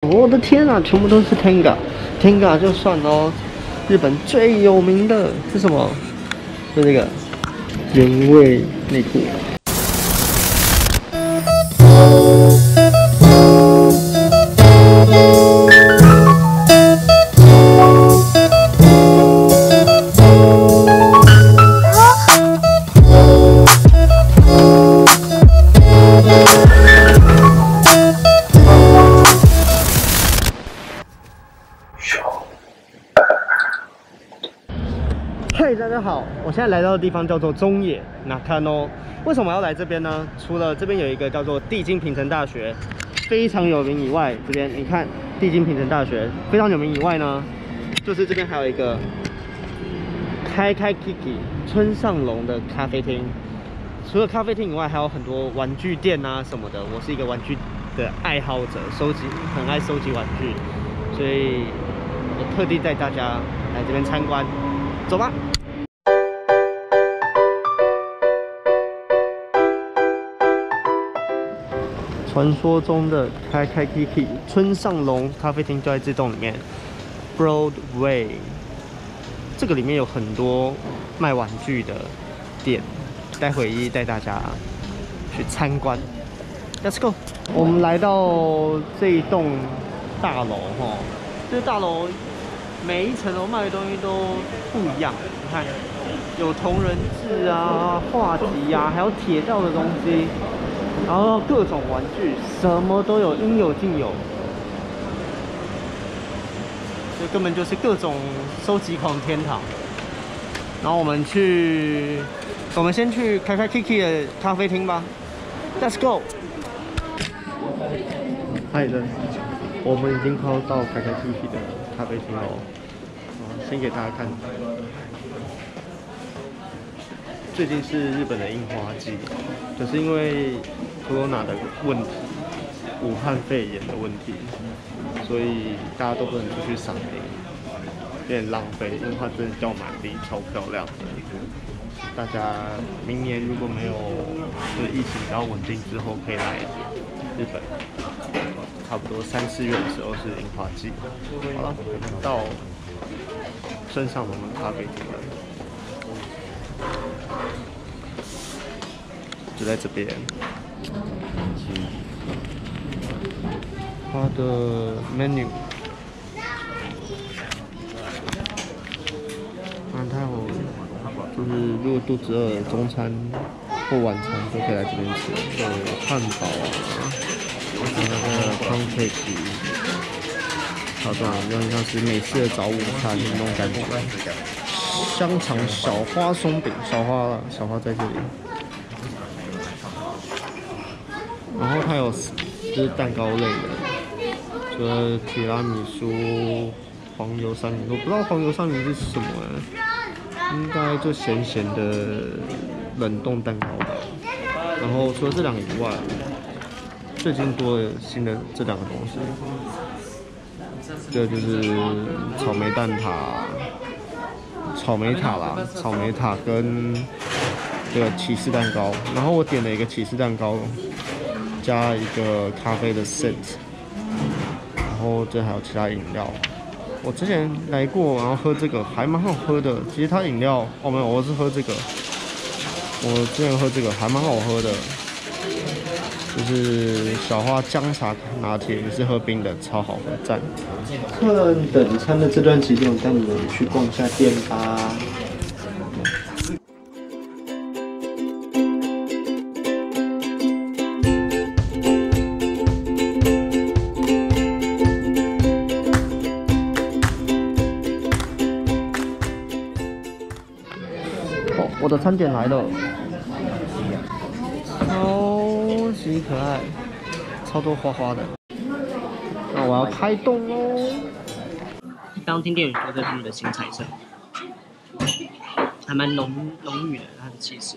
我的天啊，全部都是 Tenga 就算哦。日本最有名的是什么？就这个原味内裤。嘿，大家好，我现在来到的地方叫做中野 Nakano。为什么要来这边呢？除了这边有一个叫做帝京平成大学，非常有名以外，这边你看帝京平成大学非常有名以外呢，就是这边还有一个开 Kiki 村上隆的咖啡厅。除了咖啡厅以外，还有很多玩具店啊什么的。我是一个玩具的爱好者，很爱收集玩具，所以我特地带大家来这边参观。走吧。传说中的开 Kiki 村上隆咖啡厅就在这栋里面 ，Broadway。这个里面有很多卖玩具的店，待会一一带大家去参观。Let's go！ 我们来到这一栋大楼哈，这大楼每一层楼卖的东西都不一样。你看，有同人志啊、画集啊，还有铁道的东西。然后各种玩具，什么都有，应有尽有。这根本就是各种收集狂天堂。然后我们先去开 Kiki 的咖啡厅吧。Let's go！ 嗨的，我们已经快要到开 Kiki 的咖啡厅了。先给大家看。最近是日本的樱花季，可是因为 Corona 的问题，武汉肺炎的问题，所以大家都不能出去赏樱，有点浪费。樱花真的掉满地，超漂亮的。大家明年如果没有就是疫情比较稳定之后，可以来日本，差不多3、4月的时候是樱花季。好了，我们到村上隆的咖啡厅了。就在这边，它的 menu， 它有就是如果肚子饿，中餐或晚餐都可以来这边吃，有汉堡啊，还有那个 pancake， 好像有点像是美式的早午餐那种感觉。香肠小花松饼，小花在这里。然后它有就是蛋糕类的，除了提拉米苏、黄油三明治，我不知道黄油三明治是什么应该就咸咸的冷冻蛋糕吧。然后除了这两个以外，最近多了新的这两个东西，这个就是草莓塔跟这个起司蛋糕。然后我点了一个起司蛋糕。加一个咖啡的 set， 然后这还有其他饮料。我之前来过，然后喝这个还蛮好喝的。其实它饮料没有，我是喝这个。我之前喝这个还蛮好喝的，就是小花姜茶拿铁，也是喝冰的，超好喝，赞。客人等餐的这段期间，我带你们去逛一下店吧。我的餐点来了，超级可爱，超多花花的。那我要开动哦！刚听店员说这是他们的新菜色，还蛮浓郁的，它的气势。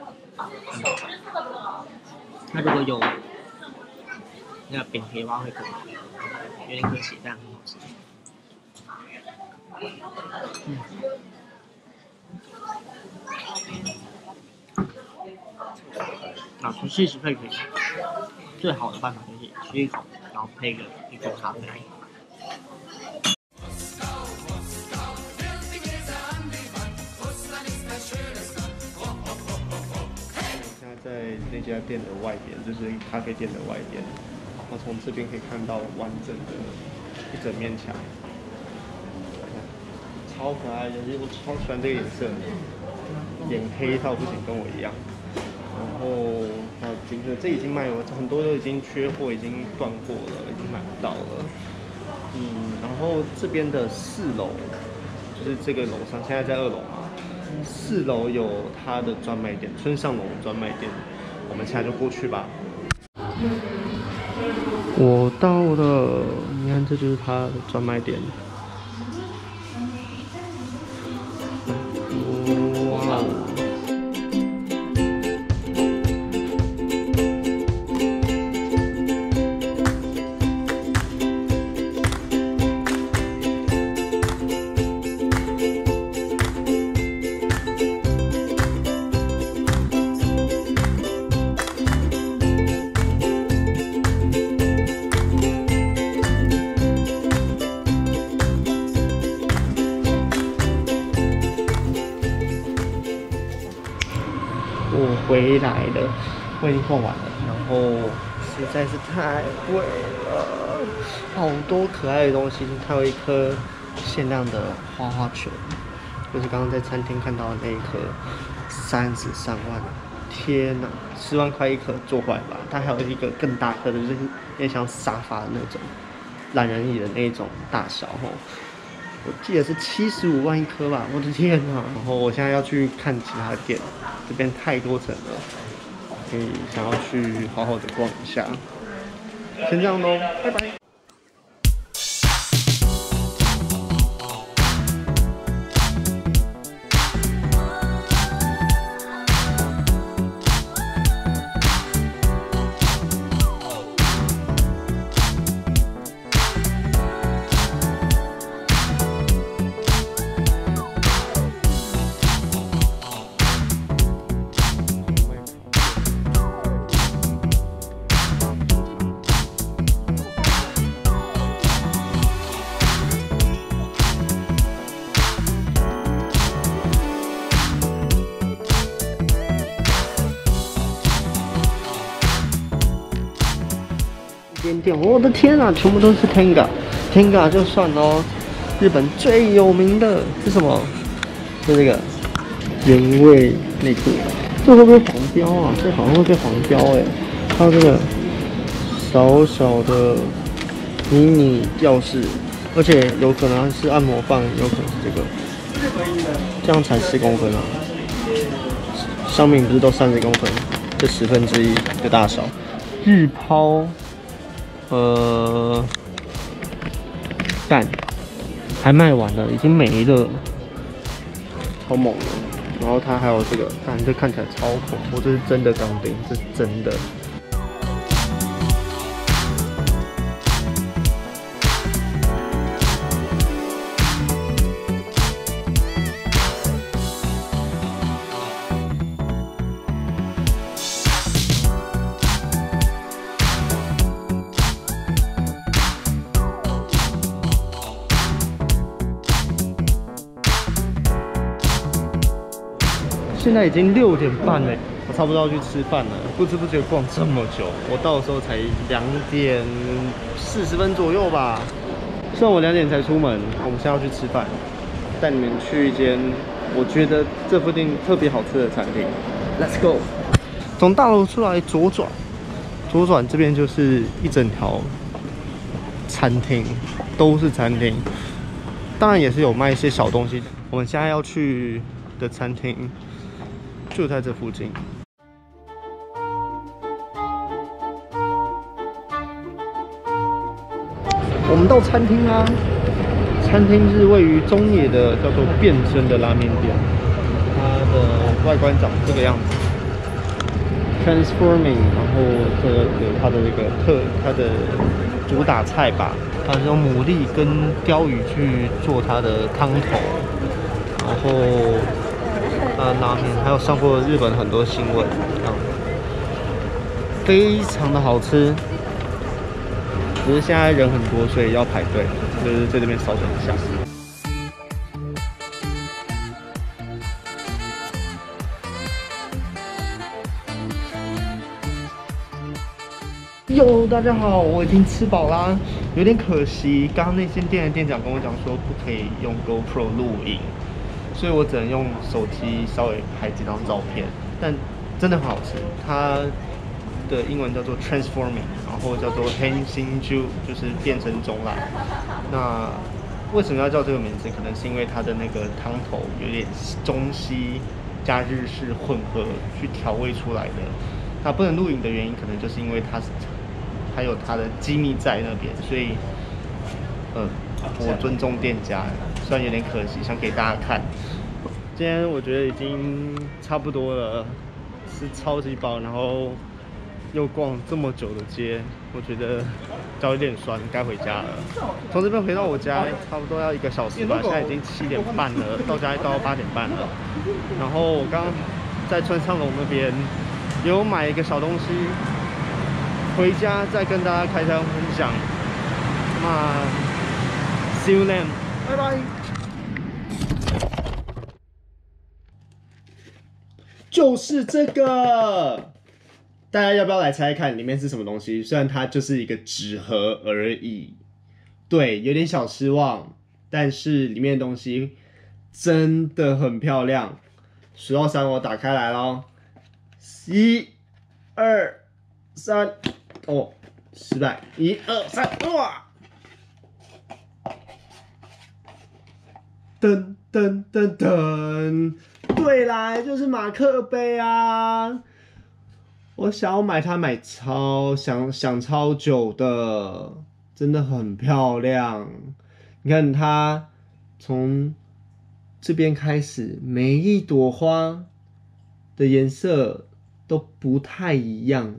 那如果有那个饼皮的话会更好，有点可惜，但很好吃。吃气势配饼，最好的办法就是吃一口，然后配一口咖啡。现在在那家店的外边，就是咖啡店的外边，我从这边可以看到完整的一整面墙，超可爱的，我超喜欢这个颜色，眼黑到不行，跟我一样。然后还有金色，这已经卖了，很多都已经缺货，已经断货了，已经买不到了。然后这边的4楼，就是这个楼上，现在在2楼嘛。4楼有它的专卖店，村上隆专卖店，我们现在就过去吧。我到了，你看这就是它的专卖店。哇哦！我回来了，我已经逛完了，然后实在是太贵了，好多可爱的东西，还有一颗限量的花花球，就是刚刚在餐厅看到的那一颗，33万，天哪，10万块一颗做坏吧？它还有一个更大颗的，就是有点像沙发的那种懒人椅的那种大小吼。我记得是75万一颗吧，我的天哪！然后我现在要去看其他店，这边太多层了，所以想要去好好的逛一下。先这样喽，拜拜。店，我的天啊，全部都是 Tenga 就算哦，日本最有名的是什么？是这个原味内裤，这会不会黄标啊？这好像会被黄标哎。还有这个小小的迷你吊饰，而且有可能是按摩棒，有可能是这个，这样才10公分啊。上面不是都30公分，这1/10的大小。日抛。蛋还卖完了，已经没了，超猛的。然后它还有这个，这看起来超恐怖，这是真的钢钉，这是真的。现在已经6点半了，我差不多要去吃饭了。不知不觉逛这么久，我到的时候才2点40分左右吧。虽然我2点才出门，我们现在要去吃饭，带你们去一间我觉得这附近特别好吃的餐厅。Let's go！ 从大楼出来左转这边就是一整条餐厅，都是餐厅，当然也是有卖一些小东西。我们现在要去的餐厅就在这附近。我们到餐厅啦，餐厅是位于中野的，叫做变身的拉面店。它的外观长这个样子 ，transforming， 然后这个有它的它的主打菜吧，它是用牡蛎跟鲷鱼去做它的汤头，然后拉面，还有上过日本很多新闻，非常的好吃。 只是现在人很多，所以要排队，就是在这边稍等一下。哟，大家好，我已经吃饱啦，有点可惜，刚刚那间店的店长跟我讲说不可以用 GoPro 录影，所以我只能用手机稍微拍几张照片，但真的很好吃。它的英文叫做 transforming， 然后叫做 Henshinju， 就是变成中啦。那为什么要叫这个名字？可能是因为它的那个汤头有点中西加日式混合去调味出来的。它不能录影的原因，可能就是因为它有它的机密在那边，所以我尊重店家，虽然有点可惜，想给大家看。今天我觉得已经差不多了，是超级饱，然后又逛这么久的街，我觉得脚有点酸，该回家了。从这边回到我家差不多要1个小时吧，现在已经7点半了，到家到8点半了。然后我刚刚在村上龙那边有买一个小东西，回家再跟大家开箱分享。那 see you then， 拜拜。就是这个，大家要不要来猜看里面是什么东西？虽然它就是一个纸盒而已，对，有点小失望，但是里面的东西真的很漂亮。数到3，我打开来咯。1、2、3，哦，失败。1、2、3，哇！噔噔噔噔，对啦，就是马克杯啊！我想要买它，想超久的，真的很漂亮。你看它从这边开始，每一朵花的颜色都不太一样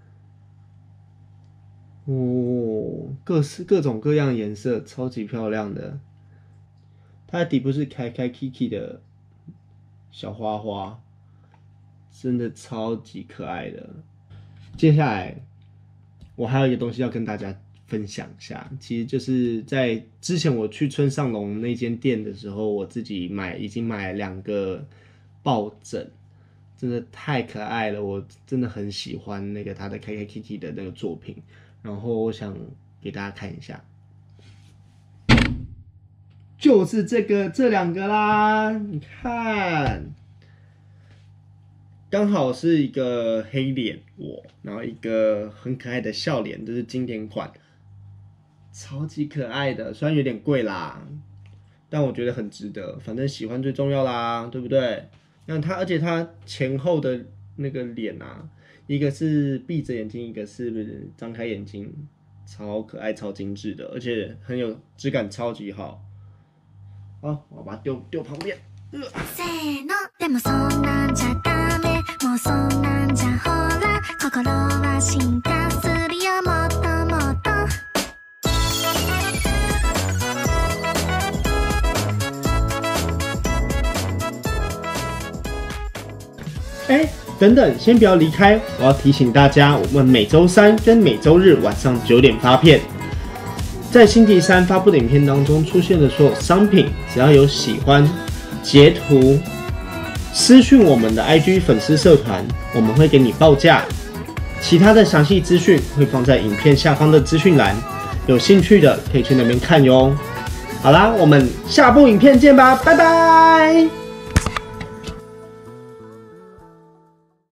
哦，各种各样颜色，超级漂亮的。它的底部是开 Kiki 的小花花，真的超级可爱的。接下来我还有一个东西要跟大家分享一下，其实就是在之前我去村上龙那间店的时候，我自己已经买了2个抱枕。真的太可爱了，我真的很喜欢那个他的 Kiki 的那个作品，然后我想给大家看一下，就是这2个啦，你看，刚好是一个黑脸然后一个很可爱的笑脸，这是经典款，超级可爱的，虽然有点贵啦，但我觉得很值得，反正喜欢最重要啦，对不对？那而且它前后的那个脸啊，一个是闭着眼睛，一个是张开眼睛，超可爱、超精致的，而且很有质感，超級好。好，我把它丢旁边。せーの、でもそんなんじゃダメ、もうそんなんじゃほら、心は進化するよ、もっともっと。等等，先不要离开，我要提醒大家，我们每周3跟每周日晚上9点发片。在星期3发布的影片当中出现的所有商品，只要有喜欢，截图私讯我们的 IG 粉丝社团，我们会给你报价。其他的详细资讯会放在影片下方的资讯栏，有兴趣的可以去那边看哟。好啦，我们下部影片见吧，拜拜。